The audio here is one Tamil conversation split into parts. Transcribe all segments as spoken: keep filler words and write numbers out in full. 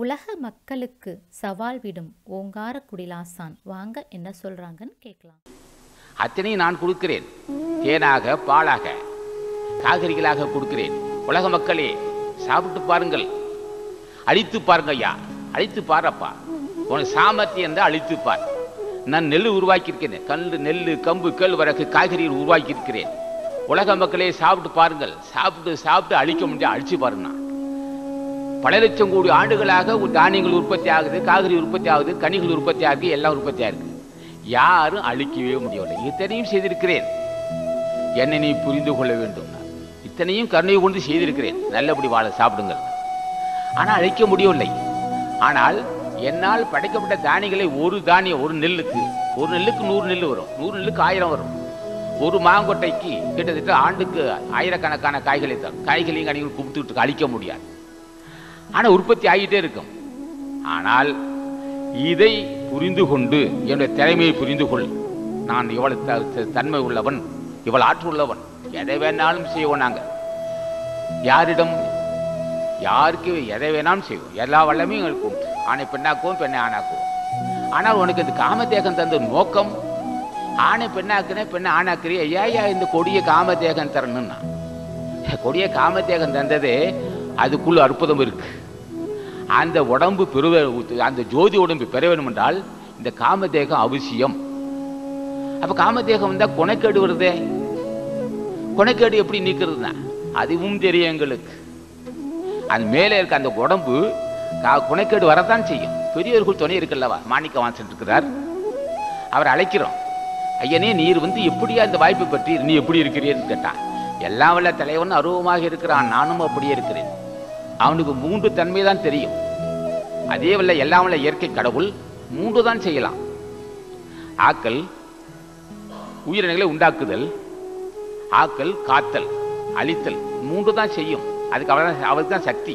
உலக மக்களுக்கு சவால் விடும் ஓங்கார குடிலாசான் வாங்க என்ன சொல்றாங்கன்னு கேட்கலாம். அத்தனையும் நான் கொடுக்கிறேன், தேனாக பாலாக காய்கறிகளாக கொடுக்கிறேன். உலக மக்களே சாப்பிட்டு பாருங்கள், அழித்து பாருங்க ஐயா, அழித்து பாருப்பா, உனக்கு சாமர்த்தியம் தான் அழித்து பார். நான் நெல் உருவாக்கியிருக்கிறேன், கல் நெல் கம்பு கேழ்வரகு காய்கறிகள் உருவாக்கியிருக்கிறேன். உலக மக்களே சாப்பிட்டு பாருங்கள், சாப்பிட்டு சாப்பிட்டு அழிக்க முடியாது, அழிச்சு பாருங்க. பல லட்சம் கோடி ஆண்டுகளாக தானியங்கள் உற்பத்தி ஆகுது, காய்கறி உற்பத்தி ஆகுது, கனிகள் உற்பத்தி ஆகுது, எல்லாம் உற்பத்தி ஆகுது. யாரும் அழிக்கவே முடியவில்லை. இத்தனையும் செய்திருக்கிறேன், என்னை நீ புரிந்து கொள்ள வேண்டும். இத்தனையும் கருணை கொண்டு செய்திருக்கிறேன், நல்லபடி வாழ சாப்பிடுங்கள். ஆனால் அழிக்க முடியவில்லை. ஆனால் என்னால் படைக்கப்பட்ட தானியங்களை ஒரு தானியம், ஒரு நெல்லுக்கு ஒரு நெல்லுக்கு நூறு நெல் வரும், நூறு நெல்லுக்கு ஆயிரம் வரும். ஒரு மாங்கொட்டைக்கு கிட்டத்தட்ட ஆண்டுக்கு ஆயிரக்கணக்கான காய்களை தான் காய்களையும் கனிகள் கும்பிட்டு அழிக்க முடியாது. ஆனால் உற்பத்தி ஆகிட்டே இருக்கும். ஆனால் இதை புரிந்து கொண்டு என்னுடைய திறமையை புரிந்து கொள், நான் இவ்வளவு தன்மை உள்ளவன், இவ்வளவு ஆற்று உள்ளவன், எதை வேணாலும் செய்வோம். நாங்கள் யாரிடம் யாருக்கு எதை வேணாலும் செய்வோம், எல்லா வல்லமையும் எங்களுக்கு உண்டு. ஆணை பெண்ணாக்குவோம், பெண்ணை ஆணாக்குவோம். ஆனால் உனக்கு இந்த காமதேகம் தந்த நோக்கம், ஆணை பெண்ணாக்குனே பெண்ணை ஆணாக்குறிய, ஐயா இந்த கொடிய காமதேகம் தரணும்னா, கொடிய காமதேகம் தந்ததே அதுக்குள்ள அற்புதம் இருக்கு. அந்த உடம்பு பெருவ அந்த ஜோதி உடம்பு பெற வேண்டும் என்றால் இந்த காமதேகம் அவசியம். அப்ப காமதேகம் வந்தா கொனைக்கேடு வருதே, கொனைக்கேடு எப்படி நீக்கிறதுனா அதுவும் தெரியும் எங்களுக்கு. அது மேலே இருக்க அந்த உடம்பு கொனைக்கேடு வரத்தான் செய்யும். பெரியவர்கள் துணை இருக்குல்லவா, மாணிக்க வாசன் இருக்கிறார், அவர் அழைக்கிறோம், ஐயனே நீர் வந்து எப்படியா இந்த வாய்ப்பை பற்றி நீ எப்படி இருக்கிறீன்னு கேட்டான். எல்லாம் வல்ல தலைவன் அருவமாக இருக்கிறான், நானும் அப்படியே இருக்கிறேன். அவனுக்கு மூன்று தன்மை தான் தெரியும். அதே வல்ல எல்லாம் வல்ல இயற்கை கடவுள் மூன்று தான் செய்யலாம். ஆக்கல், உயிரினங்களை உண்டாக்குதல், ஆக்கல், காத்தல், அழித்தல், மூன்று தான் செய்யும். அதுக்கு அவள் அவளுக்கு தான் சக்தி.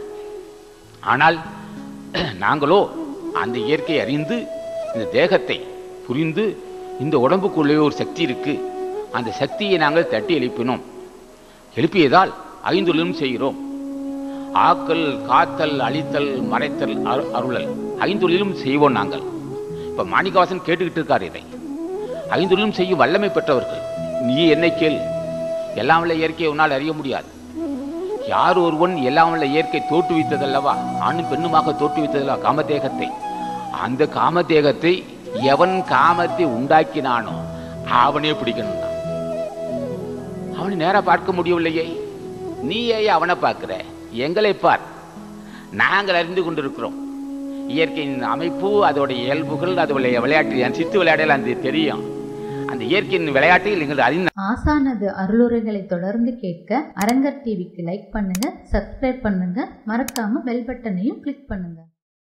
ஆனால் நாங்களோ அந்த இயற்கையை அறிந்து இந்த தேகத்தை புரிந்து இந்த உடம்புக்குள்ளே ஒரு சக்தி இருக்கு, அந்த சக்தியை நாங்கள் தட்டி எழுப்பினோம். எழுப்பியதால் ஐந்தொழிலும் செய்கிறோம். ஆக்கல், காத்தல், அழித்தல், மறைத்தல், அருளல், ஐந்தொழிலும் செய்வோம் நாங்கள். இப்ப மாணிக்கவாசன் கேட்டுக்கிட்டு இருக்கார். இதை ஐந்தொழிலும் செய்யும் வல்லமை பெற்றவர்கள். நீ என்னை கேள், எல்லாம் உள்ள இயற்கையை உன்னால் அறிய முடியாது. யார் ஒருவன் எல்லாம் உள்ள இயற்கை தோற்றுவித்ததல்லவா, ஆணும் பெண்ணுமாக தோற்றுவித்ததல்லவா காமதேகத்தை. அந்த காமதேகத்தை எவன் காமத்தை உண்டாக்கினானோ அவனே பிடிக்கணும். அவனை நேரா பார்க்க முடியவில்லையே, நீ ஏன் அவனை பார்க்கிற, எங்களை பார். நாங்கள் அறிந்து கொண்டிருக்கிறோம் இயற்கையின் அமைப்பு, அதோடைய இயல்புகள், அதோடைய விளையாட்டு, சித்து விளையாடல அந்த தெரியும். அந்த இயற்கையின் விளையாட்டில் நீங்கள் அறிந்த ஆசானது அருளுரைகளை தொடர்ந்து கேட்க அரங்கர் டிவிக்கு லைக் பண்ணுங்க, சப்ஸ்கிரைப் பண்ணுங்க, மறக்காம பெல் பட்டனையும் கிளிக் பண்ணுங்க.